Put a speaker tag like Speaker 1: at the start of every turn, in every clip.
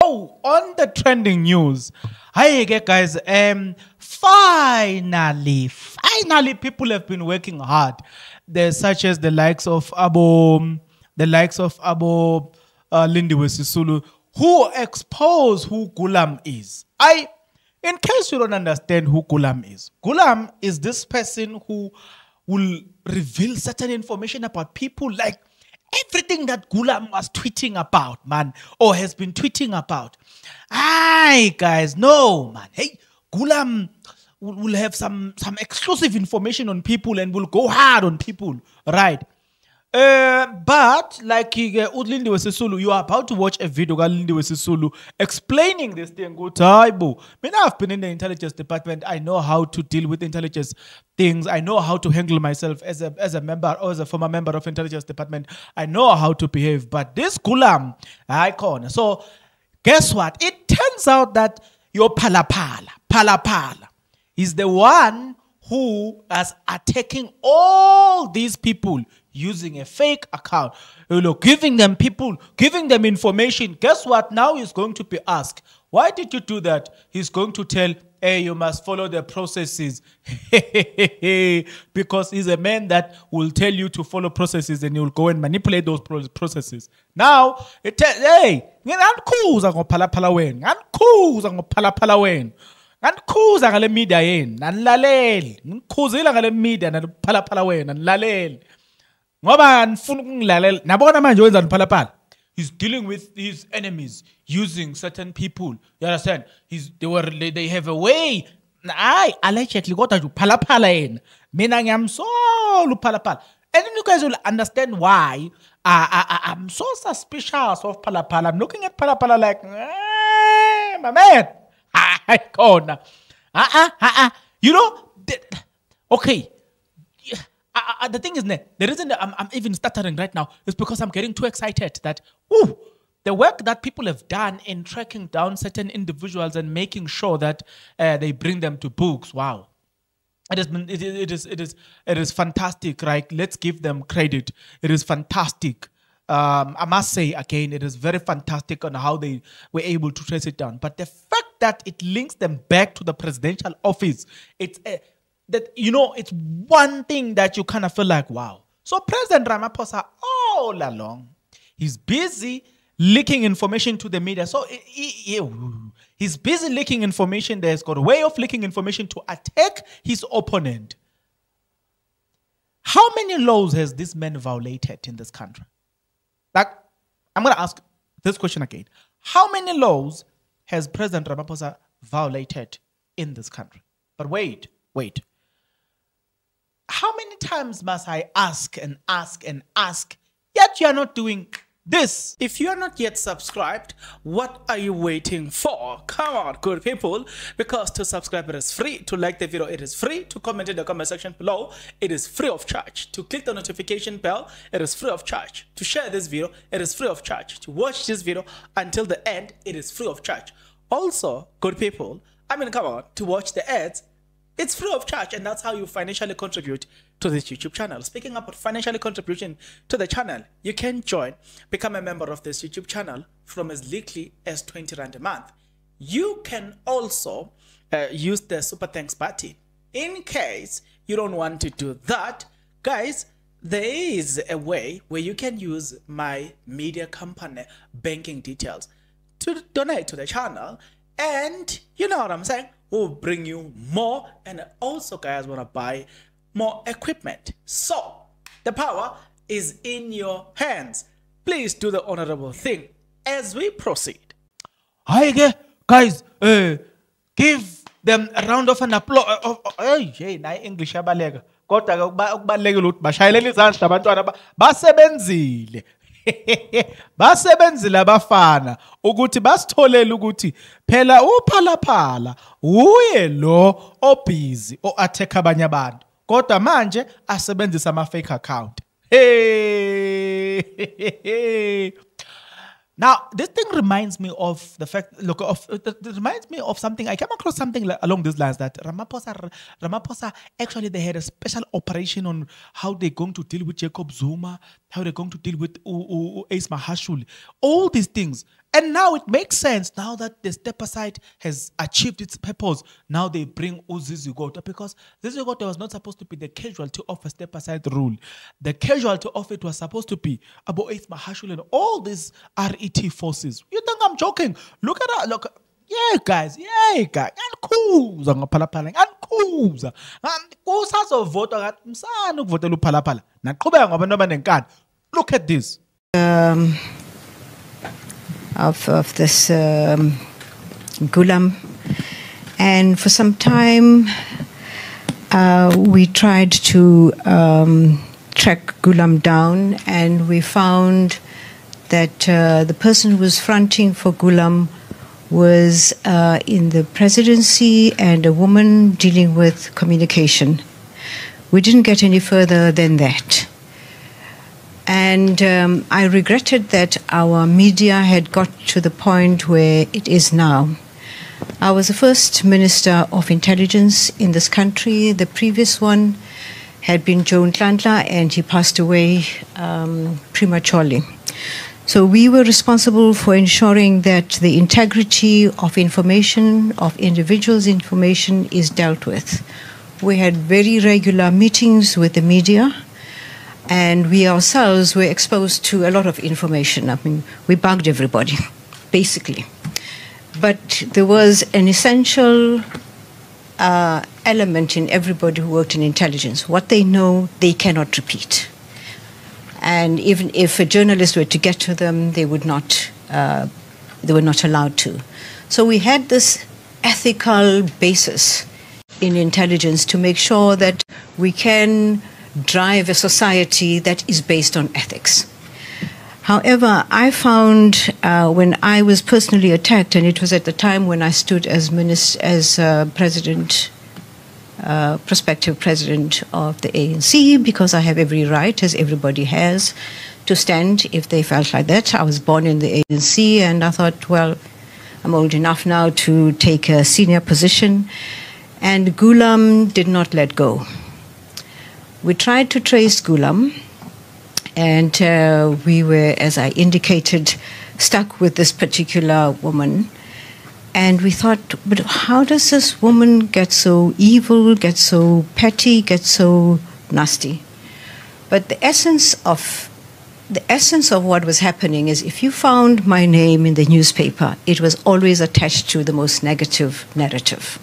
Speaker 1: Oh, on the trending news. Hi again, guys. Finally, people have been working hard. There's such as the likes of Abo, Lindiwe Sisulu, who expose who Gulam is. In case you don't understand who Gulam is this person who will reveal certain information about people, like everything that Gulam was tweeting about, man, or has been tweeting about. Aye, guys, no, man. Hey, Gulam will have some exclusive information on people and will go hard on people, right? But like Lindiwe Sisulu, you are about to watch a video of Lindiwe Sisulu explaining this thing. I've been in the intelligence department. I know how to deal with intelligence things. I know how to handle myself as a member or as a former member of intelligence department. I know how to behave. But this Gulam icon. So guess what? It turns out that your Palapala is the one who is attacking all these people using a fake account, giving them information. Guess what? Now he's going to be asked, why did you do that? He's going to tell, hey, you must follow the processes. Because he's a man that will tell you to follow processes and you'll go and manipulate those processes. Now, it tells, hey, ngikhuza ngale media yenu nanilaleli ngikhuzile ngale media naniphalaphala wena nilaleli ngoba nifuna ukungilalela nabona manje wenza niphalaphala. He's dealing with his enemies using certain people, you understand? They have a way. Allegedly kodwa nje uphalaphala yena mina ngiyamsola uphalaphala. And then you guys will understand why I'm so suspicious of Palapala. I'm looking at Palapala like, my man. You know, okay. The thing is, the reason that I'm even stuttering right now is because I'm getting too excited that the work that people have done in tracking down certain individuals and making sure that they bring them to books. Wow, it is fantastic. Right? Let's give them credit. It is fantastic. I must say again, it is very fantastic on how they were able to trace it down. But the fact that it links them back to the presidential office, it's one thing that you kind of feel like, wow. So President Ramaphosa, all along, he's busy leaking information to the media. So he's busy leaking information. There's got a way of leaking information to attack his opponent. How many laws has this man violated in this country? Like, I'm going to ask this question again. How many laws has President Ramaphosa violated in this country? But wait. How many times must I ask and ask and ask, yet you are not doing this? If you are not yet subscribed, what are you waiting for? Come on, good people, because to subscribe it is free, to like the video it is free, to comment in the comment section below it is free of charge, to click the notification bell it is free of charge, to share this video it is free of charge, to watch this video until the end it is free of charge. Also, good people, come on, to watch the ads it's free of charge, and that's how you financially contribute to this YouTube channel. Speaking about financially contribution to the channel, you can become a member of this YouTube channel from as little as 20 Rand a month. You can also use the super thanks button. In case you don't want to do that, guys, there is a way where you can use my media company banking details to donate to the channel, and you know what I'm saying, will bring you more, and also guys want to buy more equipment. So the power is in your hands. Please do the honorable thing as we proceed. Hi guys, give them a round of an applause. Hey, na English abaleka kodwa ukubaleka ukuthi bashayelele izandla abantwana basebenzile. Basebenzile abafana ukuthi basitholele ukuthi phela uphalaphala uye lo obhizi o-attack abanye abantu kodwa manje asebenzisa ama-fake account. Hey. Now, this thing reminds me of the fact, it reminds me of something. I came across something along these lines that Ramaphosa, actually, they had a special operation on how they're going to deal with Jacob Zuma. how they're going to deal with Ace Mahashule, all these things. And now it makes sense now that the step aside has achieved its purpose. Now they bring Zizi Gota, because Zizi Gota was not supposed to be the casualty of a step aside rule. The casualty of it was supposed to be about Ace Mahashule and all these RET forces. You think I'm joking? Look at that. Look. Yeah, guys. Ngiyakhuza ngaphalaphala. Ngiyakhuza. Kusazovota ngathi msana ukuvotela uphalaphala. Naqhubeka ngoba noba nenkani. Look at this.
Speaker 2: Of this Ghulam, and for some time we tried to track Ghulam down, and we found that the person who was fronting for Ghulam was in the presidency and a woman dealing with communication. We didn't get any further than that. And I regretted that our media had got to the point where it is now. I was the first Minister of Intelligence in this country. The previous one had been Joe Nhlanhla, and he passed away prematurely. So we were responsible for ensuring that the integrity of information, of individuals' information, is dealt with. We had very regular meetings with the media, and we ourselves were exposed to a lot of information. I mean, we bugged everybody, basically. But there was an essential element in everybody who worked in intelligence. What they know, they cannot repeat. And even if a journalist were to get to them, they were not allowed to. So we had this ethical basis in intelligence to make sure that we can drive a society that is based on ethics. However, I found when I was personally attacked, and it was at the time when I stood as prospective president of the ANC, because I have every right, as everybody has, to stand if they felt like that. I was born in the ANC, and I thought, well, I'm old enough now to take a senior position. And Ghulam did not let go. We tried to trace Ghulam, and we were, as I indicated, stuck with this particular woman. And we thought, but how does this woman get so evil, get so petty, get so nasty? But the essence of what was happening is, if you found my name in the newspaper, it was always attached to the most negative narrative.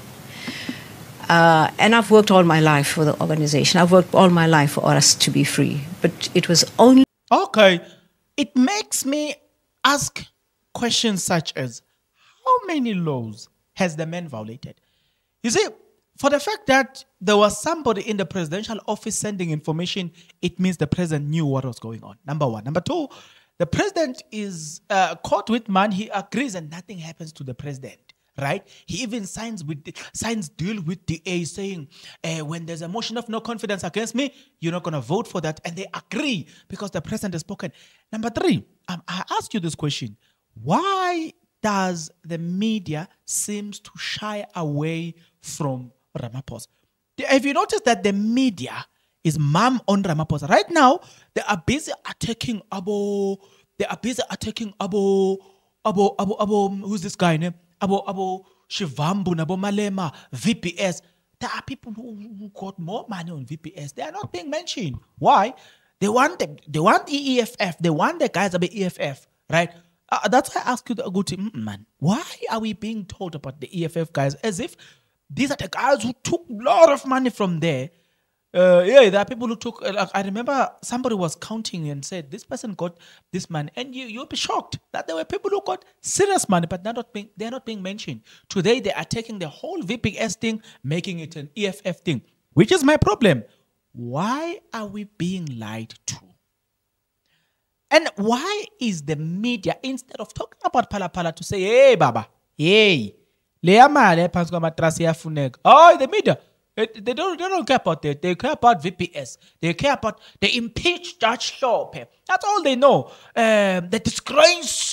Speaker 2: And I've worked all my life for the organization. I've worked all my life for us to be free. But it was only...
Speaker 1: Okay. It makes me ask questions such as, how many laws has the man violated? You see, for the fact that there was somebody in the presidential office sending information, it means the president knew what was going on. Number one. Number two, the president is caught with man. He agrees and nothing happens to the president. Right? He even signs deal with the A, saying, when there's a motion of no confidence against me, you're not going to vote for that. And they agree because the president has spoken. Number three, I ask you this question. Why does the media seems to shy away from Ramaphosa? Have you noticed that the media is mum on Ramaphosa? Right now, they are busy attacking who's this guy name? Abo Shivambu, Nabo Malema, VPS. There are people who got more money on VPS. They are not being mentioned. Why? They want EFF. They want the guys about EFF, right? That's why I ask you the good man. Why are we being told about the EFF guys as if these are the guys who took a lot of money from there? There are people who took, I remember somebody was counting and said, this person got this money. And you'll be shocked that there were people who got serious money, but they're not being mentioned. Today, they are taking the whole VPS thing, making it an EFF thing, which is my problem. Why are we being lied to? And why is the media, instead of talking about Phala to say, hey, Baba, hey, oh, the media. They don't care about that. They care about VPS. They care about the impeached Judge Hlophe. That's all they know. The disgrace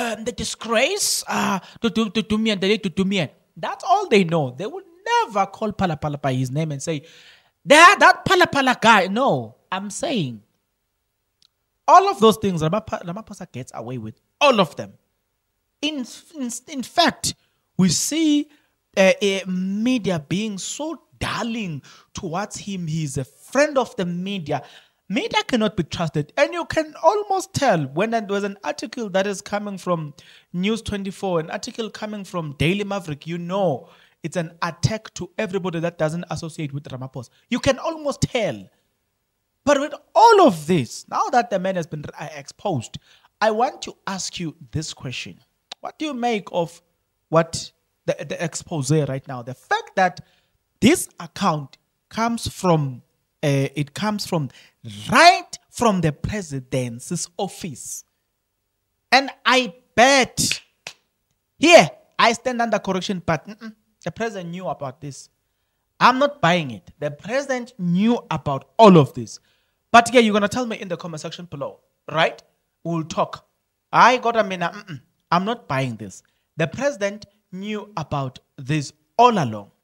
Speaker 1: to Dumian. That's all they know. They would never call Phala by his name and say, that Phala guy. No, I'm saying All of those things, Ramaphosa gets away with all of them. In fact, we see media being so darling towards him. He's a friend of the media. Media cannot be trusted. And you can almost tell when there was an article that is coming from News 24, an article coming from Daily Maverick, you know it's an attack to everybody that doesn't associate with Ramaphosa. You can almost tell. But with all of this, now that the man has been exposed, I want to ask you this question. What do you make of what the expose right now? The fact that this account comes from, right from the president's office. And I bet, here, I stand under correction, but the president knew about this. I'm not buying it. The president knew about all of this. But yeah, you're going to tell me in the comment section below, right? We'll talk. I'm not buying this. The president knew about this all along.